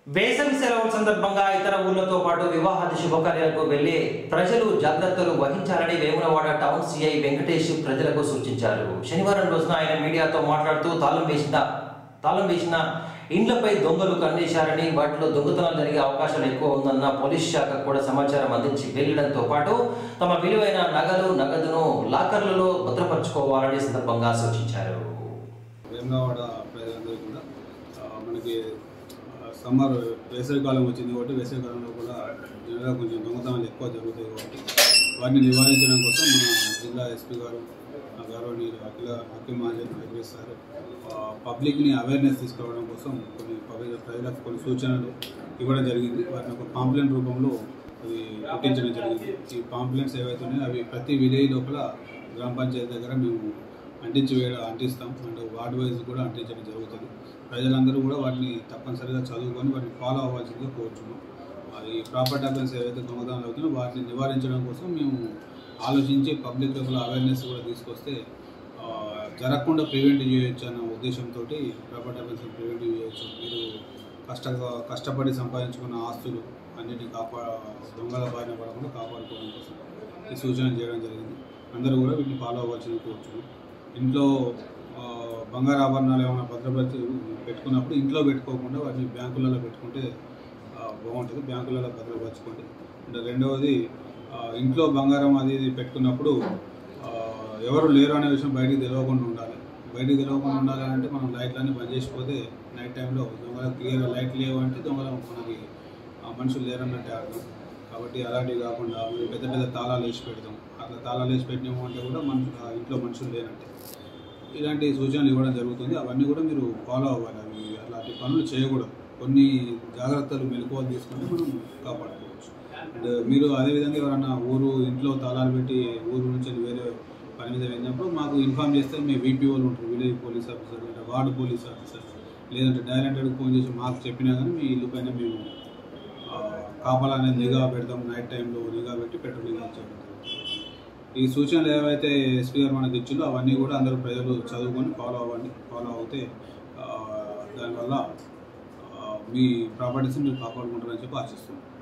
వేసవి సెలవుల సందర్భంగా ఇతర ఊర్లతో పాటు వివాహాది శుభకార్యాలకు వెళ్లి ప్రజలు జాగ్రత్తలు వహించాలని వేములవాడ టౌన్ సిఐ వెంకటేష్ ప్రజలకు సూచించారు. శనివారం రోజున ఆయన మీడియాతో మాట్లాడుతూ తాళం వేసిన ఇండ్లపై దొంగలు కన్నేశారని, వాటిలో దొంగతనాలు జరిగే అవకాశాలు ఎక్కువ ఉందన్న పోలీస్ శాఖ కూడా సమాచారం అందించి వెళ్లడంతో పాటు తమ విలువైన నగదును లాకర్లలో భద్రపరచుకోవాలని సందర్భంగా సూచించారు. వేములవాడ ప్రజలందరూ కూడా మనకి సమ్మర్ వేసవికాలం వచ్చింది కాబట్టి వేసవికాలంలో కూడా జనరల్గా కొంచెం దొంగతనాలు ఎక్కువ జరుగుతాయి కాబట్టి వాటిని నివారించడం కోసం మన జిల్లా ఎస్పీ గారు గౌరవనీయులు అఖిల్ మహాజన్ నిర్వహిస్తారు. పబ్లిక్ని అవేర్నెస్ తీసుకురావడం కోసం ప్రజలకు కొన్ని సూచనలు ఇవ్వడం జరిగింది. వాటిని ఒక పాంప్లెంట్ రూపంలో అవి పుట్టించడం జరిగింది. ఈ పాంప్లెంట్స్ ఏవైతే ఉన్నాయో అవి ప్రతి విలేజ్ లోపల గ్రామ పంచాయతీ దగ్గర మేము అంటిస్తాం అండ్ వార్డ్ వైజ్ కూడా అంటించడం జరుగుతుంది. ప్రజలందరూ కూడా వాటిని తప్పనిసరిగా చదువుకొని వాటిని ఫాలో అవ్వాల్సిందిగా కోరుచున్నాం. ఈ ప్రాపర్టీ అఫెన్స్ ఏవైతే దొంగతనాలు అవుతున్నాయో వాటిని నివారించడం కోసం మేము ఆలోచించి పబ్లిక్ లోపల అవేర్నెస్ కూడా తీసుకొస్తే జరగకుండా ప్రివెంట్ చేయొచ్చు అన్న ఉద్దేశంతో ప్రాపర్టీ అఫెన్స్ ప్రివెంట్ చేయొచ్చు. మీరు కష్టపడి సంపాదించుకున్న ఆస్తులు అన్నిటిని దొంగల బారిన పడకుండా కాపాడుకోవడం కోసం ఈ సూచన చేయడం జరిగింది. అందరూ కూడా వీటిని ఫాలో అవ్వాల్సింది కోరుచున్నాం. ఇంట్లో బంగారు ఆభరణాలు ఏమైనా భద్రపరిచి పెట్టుకున్నప్పుడు ఇంట్లో పెట్టుకోకుండా వాటిని బ్యాంకులలో పెట్టుకుంటే బాగుంటుంది. బ్యాంకులలో భద్రపరచుకోండి. అంటే రెండవది, ఇంట్లో బంగారం అది పెట్టుకున్నప్పుడు ఎవరు లేరు అనే విషయం బయటికి తెలియకుండా ఉండాలి. బయటికి తెలియకుండా ఉండాలంటే మనం లైట్లన్నీ బంద్ చేసిపోతే నైట్ టైంలో దొంగలు క్లియర్గా లైట్ లేవు అంటే దొంగలు మనకి మనుషులు లేరన్నట్టే అర్థం. కాబట్టి అలాంటివి కాకుండా పెద్ద పెద్ద తాళాలు వేసి పెడతాం. అట్లా తాళాలు వేసి పెట్టినాము అంటే కూడా ఇంట్లో మనుషులు లేనంటే ఇలాంటి సూచనలు ఇవ్వడం జరుగుతుంది. అవన్నీ కూడా మీరు ఫాలో అవ్వాలి. అవి అలాంటి పనులు చేయకూడదు. కొన్ని జాగ్రత్తలు మెలకువలు తీసుకుంటే మనం కాపాడుకోవచ్చు. అండ్ మీరు అదేవిధంగా ఎవరైనా ఇంట్లో తాళాలు పెట్టి ఊరు నుంచి వేరే పని మీద వెళ్ళినప్పుడు మాకు ఇన్ఫామ్ చేస్తే మీ వీపీఓలు ఉంటారు, విలేజ్ పోలీస్ ఆఫీసర్ అంటే వార్డు పోలీస్ ఆఫీసర్, లేదంటే డైరెక్టర్కి ఫోన్ చేసి మాకు చెప్పినా కానీ మీ ఇల్లు పైన మేము కాపాలనేది నిఘా పెడతాం. నైట్ టైంలో నిఘా పెట్టి పెట్రోలింగ్ చేయడం. ఈ సూచనలు ఏవైతే ఎస్పీ గారు మనకు ఇచ్చిందో అవన్నీ కూడా అందరూ ప్రజలు చదువుకొని ఫాలో అవ్వండి. ఫాలో అవుతే దానివల్ల మీ ప్రాపర్టీస్ని మీరు కాపాడుకుంటారని చెప్పి ఆశిస్తున్నాం.